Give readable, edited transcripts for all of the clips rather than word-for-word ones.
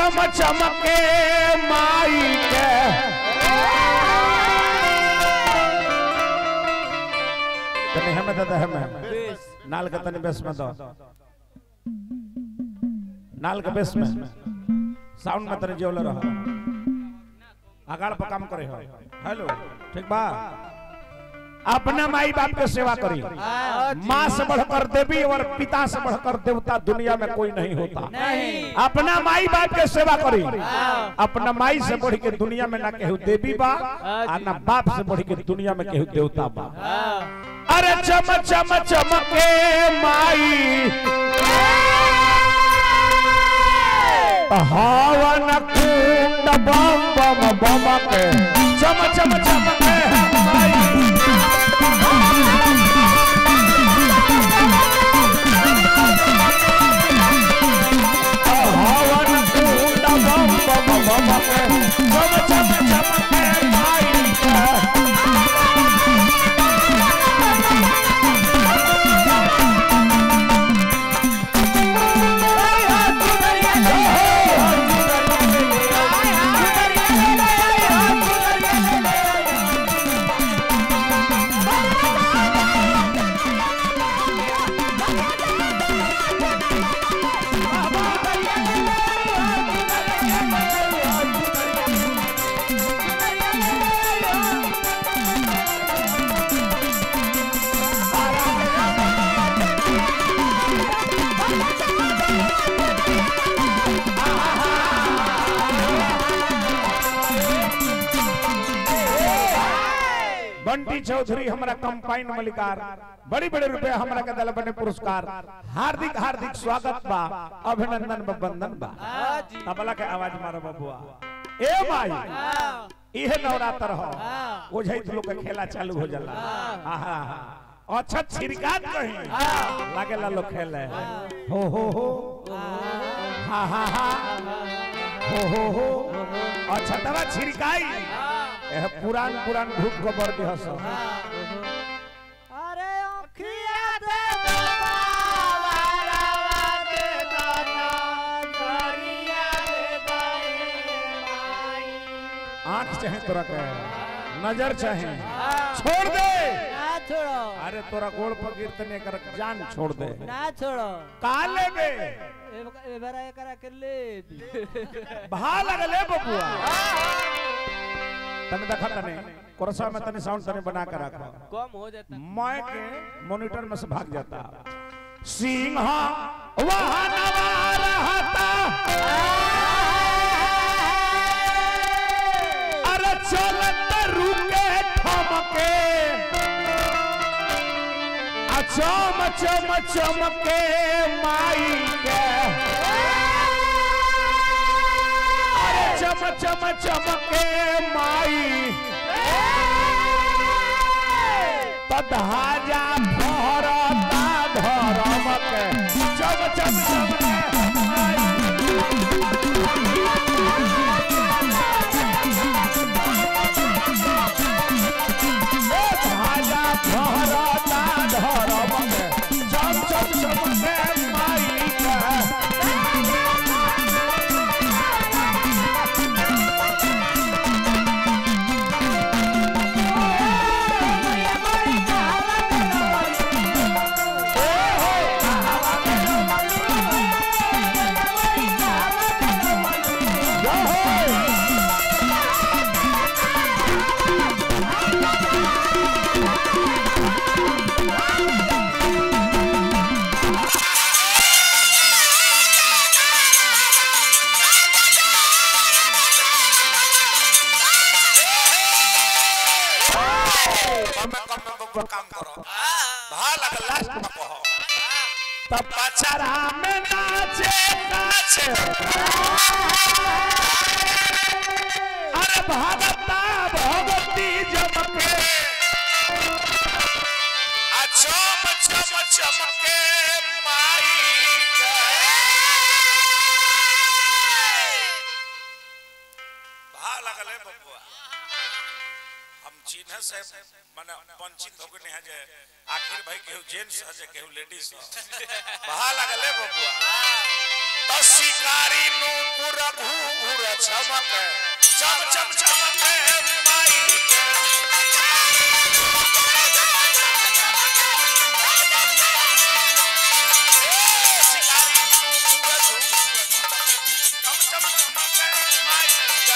चम चमके माई के तने हमें दादा हमें नाल के तने बेस में दो नाल के बेस में साउंड में तने जेवल रहा आगाड़ पर काम करे हो हेलो ठीक बा अपना माई बाप के सेवा करी माँ से बढ़कर देवी और पिता से बढ़कर देवता दुनिया में कोई नहीं होता नहीं। अपना माई बाप के सेवा करी अपना माई से बढ़ के दुनिया में ना केहू देवी बा और ना बाप से बढ़ के दुनिया में केहू देवता बा। अरे चम चम चमके माई हवन कुंड बम बम बम के चम चम चमके माई हवन कुंड बम बम बम के चम चम चमके माई बंटी चौधरी हमारा कंपाइन मलिकार बड़ी बड़े रुपए हमारा के दल बने पुरस्कार हार्दिक हार्दिक स्वागत बा अभिनंदन बा वंदन बा तबला के आवाज मारो बबुआ ए भाई इहे नवरात्र हो ओझै लोग के खेला चालू हो जाला आहा अच्छा छिरकात कहीं लागेला लोग खेले हो हा हा हा हो अच्छा तबा छिरकाई पुरान पुरान भूख खबर के हस अरे अखिया दे बाबा दे दाना गरिया दे बाई आंख चाहे तोरा के नजर चाहे छोड़ दे ना छोड़ो अरे तोरा गोड़ पर कीर्तन कर जान छोड़ दे ना छोड़ो का लेबे ए बरा एकरा के ले भा लगले बबुआ तने देखा तने कोरसा में तने साउंड तने बना कर रखा कम हो जाता मैं के मॉनिटर में से भाग जाता सिंहा वहां नवा रहता अरे चलत रुके ठमके चम चम चमके माई के चम चम चमके माई तधाजा भरता धरम के चम चम चमके माई तधाजा भरता धरम के चम चम चमके माई काम करो भा लग लास्ट में कहो तब पचरा में नाचे नाचे अरे भगता भगवती जमके चम चम चमके माई भा लगले बबुआ हम चिन्ह से माने वंचित हो गए हैं जे आखिर भाई केहू जेंट्स है जे केहू लेडीज है बहा लगले बबुआ तो शिकारी नु पूरा घूर चमक चम चम चमक माई के शिकारी नु पूरा घूर चम चम चमक माई के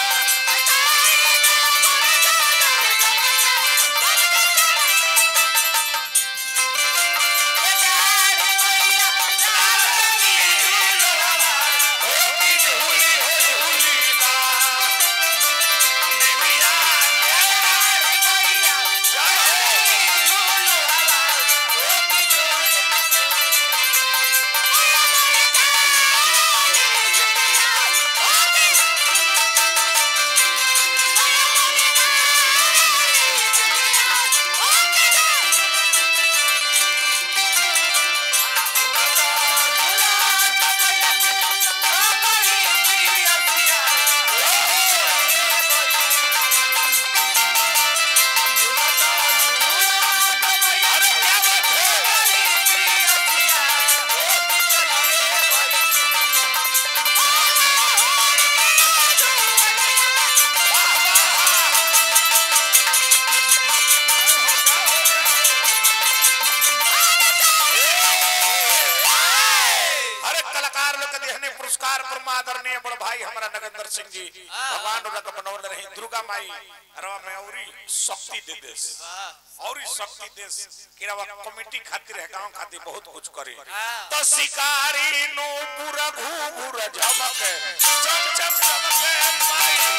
आदरणीय बड़ भाई हमारा नगेंद्र सिंह जी भगवान रक बनौल रही दुर्गा माई अरवा में औरी शक्ति दे देस औरी शक्ति देस किरावा कमेटी खातिर है गांव खातिर बहुत कुछ करे तो शिकारी नो पूरा घूर झमक चम चम चमक माई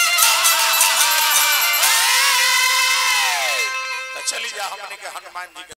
चली जा हमने के हनुमान जी के